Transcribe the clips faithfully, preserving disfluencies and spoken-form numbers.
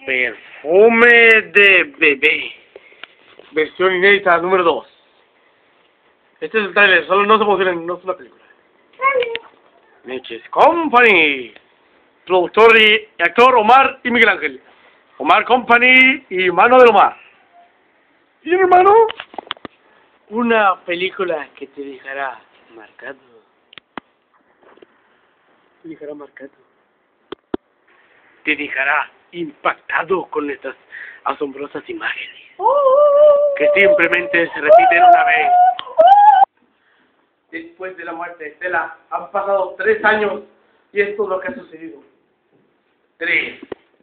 Perfume de bebé. Versión inédita número dos. Este es el trailer, solo no se emocionen, no es una película. Leches Company. Productor y actor Omar y Miguel Ángel. Omar Company y Mano del Omar. ¿Y hermano? Una película que te dejará marcado. Te dejará marcado. Te dejará impactado con estas asombrosas imágenes que simplemente se repiten una vez. Después de la muerte de Estela han pasado tres años y esto es lo que ha sucedido. Tres.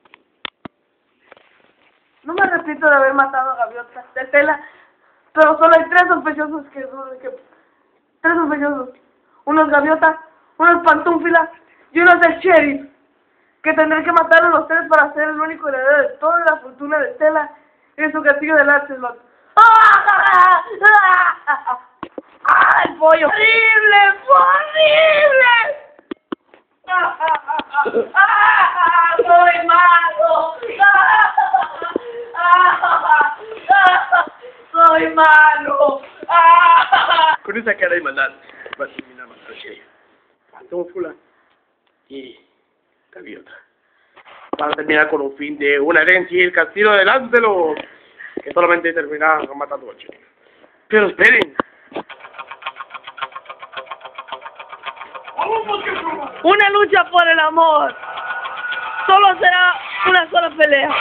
No me arrepiento de haber matado a Gaviota de Estela, pero solo hay tres sospechosos que son... Que, tres sospechosos. Uno es Gaviota, uno es Pantúfila y uno es el sheriff. Que tendré que matar a los tres para ser el único heredero de toda la fortuna de Estela y de su castillo de Lancelot. ¡Ah! ¡Ah, el pollo! ¡Horrible! ¡Horrible! ¡Ah, ah, ah, ah! ¡Soy malo! ¡Ah, ah, ah! ¡Soy malo! ¡Ah! Con esa cara de maldad va a terminar más al sheriff, Pantúfila y Gaviota. Para terminar con un fin de una herencia y el castillo de Lancelot, que solamente terminará matando al sheriff. Pero esperen. Una lucha por el amor. Solo será una sola pelea.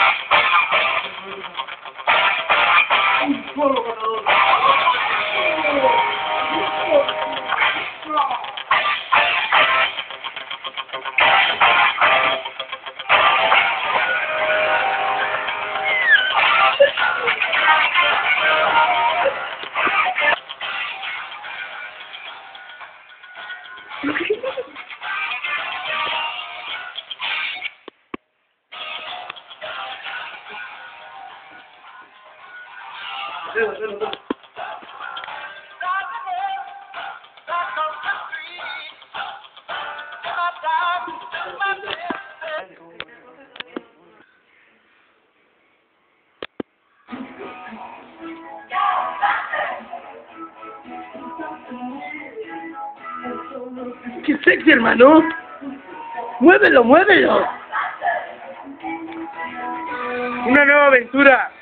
Un solo ganador. ¡Qué sexy, hermano! ¡Muévelo, muévelo! ¡Una nueva aventura!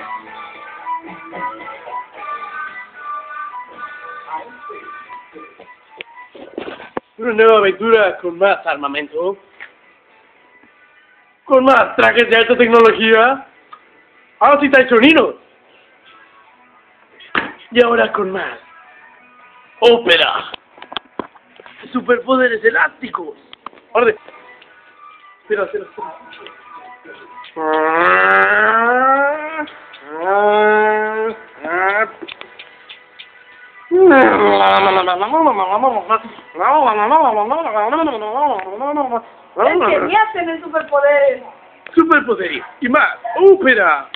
Una nueva aventura con más armamento, con más trajes de alta tecnología, ahora sí traicioneros, y ahora con más ópera, superpoderes elásticos. Orden. Espera, espera, espera. Es genial tener superpoderes. Superpoderes y más ópera.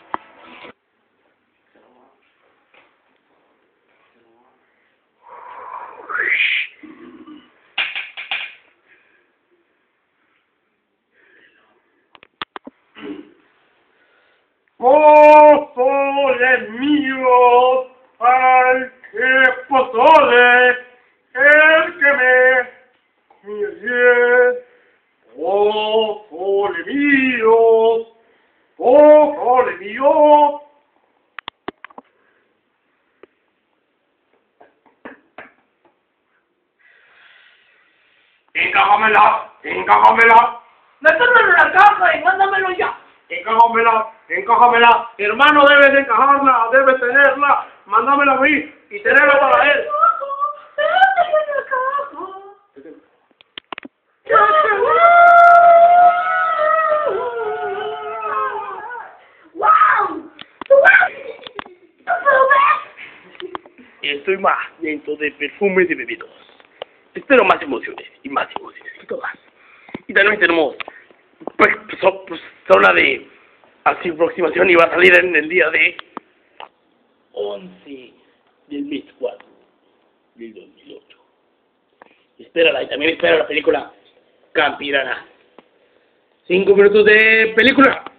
Pozole mío, al que pozole, el que me quiere. Pozole mío, pozole mío. Encájamela, encájamela. Mételo en la caja y mándamelo ya. Encájamela, encájamela, hermano, debes de encajarla, debes tenerla, mándamela a mí y tenerla para él. Estoy más dentro de perfume de bebidos. Espero más emociones y más emociones y todas. Y también tenemos pues, so, pues, zona de así aproximación y va a salir en el día de once del mes cuatro del dos mil ocho. Espérala y también espera la película Campirana. Cinco minutos de película.